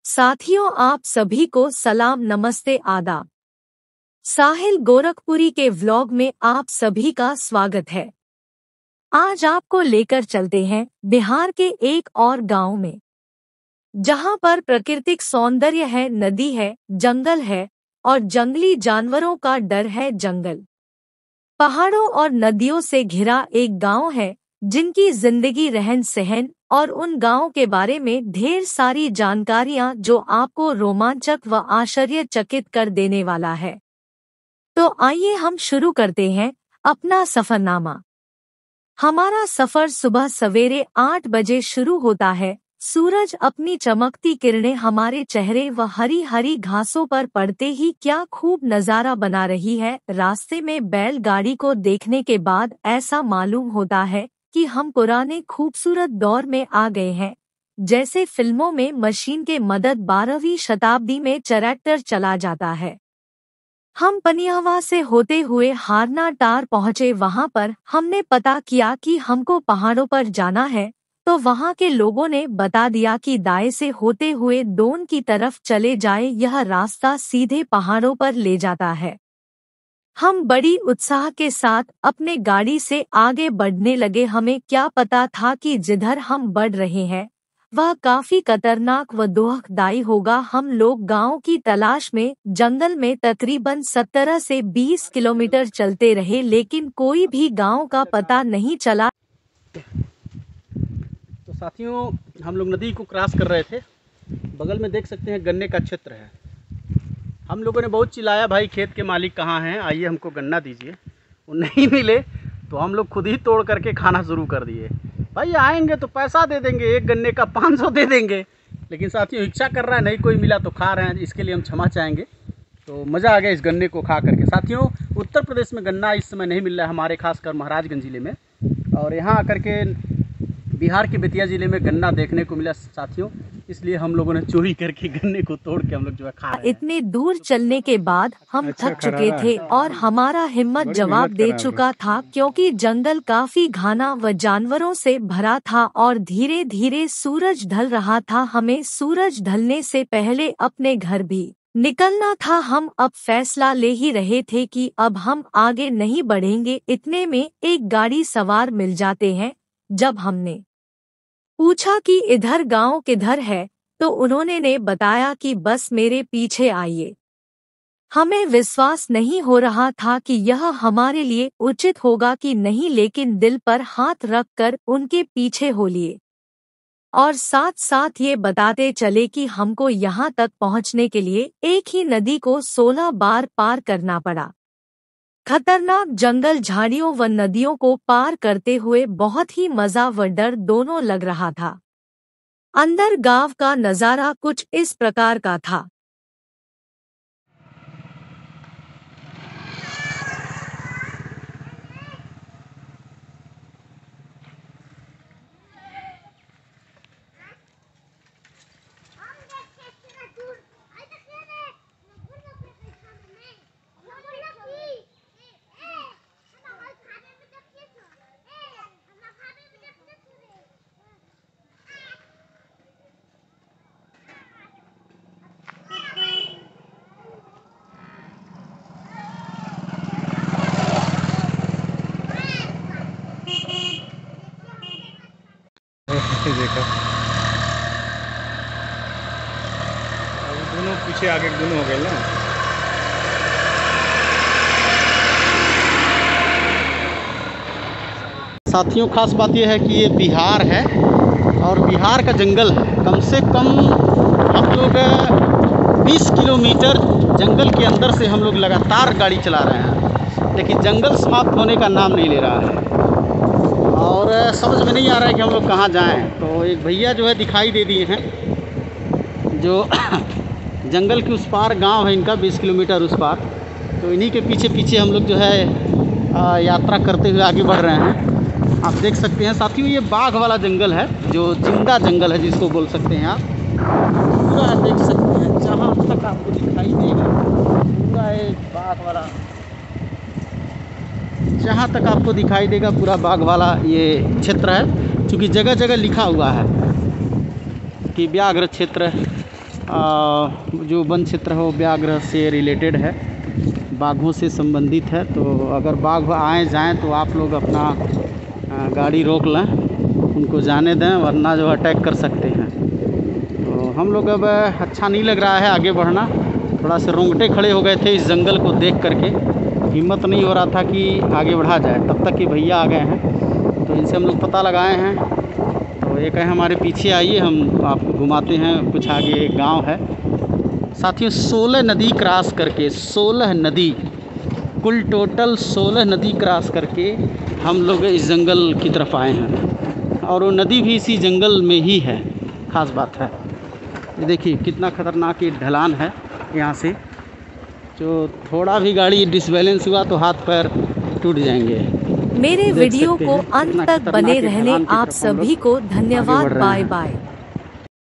साथियों, आप सभी को सलाम, नमस्ते, आदाब। साहिल गोरखपुरी के व्लॉग में आप सभी का स्वागत है। आज आपको लेकर चलते हैं बिहार के एक और गांव में, जहां पर प्राकृतिक सौंदर्य है, नदी है, जंगल है और जंगली जानवरों का डर है। जंगल, पहाड़ों और नदियों से घिरा एक गांव है, जिनकी जिंदगी, रहन सहन और उन गांव के बारे में ढेर सारी जानकारियां जो आपको रोमांचक व आश्चर्यचकित कर देने वाला है। तो आइए हम शुरू करते हैं अपना सफरनामा। हमारा सफर सुबह सवेरे 8 बजे शुरू होता है। सूरज अपनी चमकती किरणें हमारे चेहरे व हरी हरी घासों पर पड़ते ही क्या खूब नजारा बना रही है। रास्ते में बैलगाड़ी को देखने के बाद ऐसा मालूम होता है कि हम पुराने खूबसूरत दौर में आ गए हैं, जैसे फिल्मों में मशीन के मदद 12वीं शताब्दी में ट्रैक्टर चला जाता है। हम पनियावा से होते हुए हारना टार पहुँचे। वहाँ पर हमने पता किया कि हमको पहाड़ों पर जाना है, तो वहाँ के लोगों ने बता दिया कि दाएं से होते हुए दोन की तरफ चले जाए, यह रास्ता सीधे पहाड़ों पर ले जाता है। हम बड़ी उत्साह के साथ अपने गाड़ी से आगे बढ़ने लगे। हमें क्या पता था कि जिधर हम बढ़ रहे हैं वह काफी खतरनाक व दुखदायी होगा। हम लोग गांव की तलाश में जंगल में तकरीबन 17 से 20 किलोमीटर चलते रहे, लेकिन कोई भी गांव का पता नहीं चला। तो साथियों, हम लोग नदी को क्रॉस कर रहे थे। बगल में देख सकते हैं गन्ने का क्षेत्र है। हम लोगों ने बहुत चिल्लाया, भाई खेत के मालिक कहाँ हैं, आइए हमको गन्ना दीजिए। वो नहीं मिले तो हम लोग खुद ही तोड़ करके खाना शुरू कर दिए। भाई आएंगे तो पैसा दे देंगे, एक गन्ने का 500 दे देंगे। लेकिन साथियों, इच्छा कर रहा है, नहीं कोई मिला तो खा रहे हैं, इसके लिए हम क्षमा चाहेंगे। तो मज़ा आ गया इस गन्ने को खा करके। साथियों, उत्तर प्रदेश में गन्ना इस समय नहीं मिल रहा है, हमारे खासकर महाराजगंज ज़िले में। और यहाँ आकर के बिहार के बेतिया ज़िले में गन्ना देखने को मिला साथियों, इसलिए हम लोगों ने चोरी करके गन्ने को तोड़ के हम लोग जो है खा रहे हैं। इतने दूर चलने के बाद हम थक चुके थे और हमारा हिम्मत जवाब दे चुका था, क्योंकि जंगल काफी घना व जानवरों से भरा था और धीरे धीरे सूरज ढल रहा था। हमें सूरज ढलने से पहले अपने घर भी निकलना था। हम अब फैसला ले ही रहे थे कि अब हम आगे नहीं बढ़ेंगे। इतने में एक गाड़ी सवार मिल जाते हैं। जब हमने पूछा कि इधर गांव किधर है, तो उन्होंने बताया कि बस मेरे पीछे आइए। हमें विश्वास नहीं हो रहा था कि यह हमारे लिए उचित होगा कि नहीं, लेकिन दिल पर हाथ रखकर उनके पीछे हो लिए और साथ साथ ये बताते चले कि हमको यहाँ तक पहुँचने के लिए एक ही नदी को 16 बार पार करना पड़ा। खतरनाक जंगल, झाड़ियों व नदियों को पार करते हुए बहुत ही मजा व डर दोनों लग रहा था। अंदर गांव का नजारा कुछ इस प्रकार का था। देखो दोनों पीछे आगे दोनों हो गए ना। साथियों, खास बात यह है कि ये बिहार है और बिहार का जंगल है। कम से कम हम लोग 20 किलोमीटर जंगल के अंदर से हम लोग लगातार गाड़ी चला रहे हैं, लेकिन जंगल समाप्त होने का नाम नहीं ले रहा है और समझ में नहीं आ रहा है कि हम लोग कहाँ जाएं। तो एक भैया जो है दिखाई दे दिए हैं, जो जंगल के उस पार गांव है इनका, 20 किलोमीटर उस पार। तो इन्हीं के पीछे पीछे हम लोग जो है यात्रा करते हुए आगे बढ़ रहे हैं। आप देख सकते हैं साथियों, ये बाघ वाला जंगल है, जो जिंदा जंगल है जिसको बोल सकते हैं आप। पूरा देख सकते हैं, जहाँ तक आपको दिखाई देगा पूरा एक बाघ वाला, जहाँ तक आपको दिखाई देगा पूरा बाघ वाला ये क्षेत्र है। क्योंकि जगह जगह लिखा हुआ है कि व्याघ्र क्षेत्र जो वन क्षेत्र है वो व्याघ्र से रिलेटेड है, बाघों से संबंधित है। तो अगर बाघ आए जाएं तो आप लोग अपना गाड़ी रोक लें, उनको जाने दें, वरना जो अटैक कर सकते हैं। तो हम लोग अब अच्छा नहीं लग रहा है आगे बढ़ना, थोड़ा से रोंगटे खड़े हो गए थे इस जंगल को देख करके, हिम्मत नहीं हो रहा था कि आगे बढ़ा जाए। तब तक कि भैया आ गए हैं, तो इनसे हम लोग पता लगाए हैं। तो एक है हमारे पीछे, आइए हम आपको घुमाते हैं। कुछ आगे एक गांव है साथियों, 16 नदी क्रॉस करके, 16 नदी, कुल टोटल 16 नदी क्रॉस करके हम लोग इस जंगल की तरफ आए हैं, और वो नदी भी इसी जंगल में ही है। ख़ास बात है ये देखिए कितना ख़तरनाक ये ढलान है। यहाँ से जो थोड़ा भी गाड़ी डिसबैलेंस हुआ तो हाथ पैर टूट जाएंगे। मेरे वीडियो को अंत तक बने रहने आप सभी को धन्यवाद। Bye bye.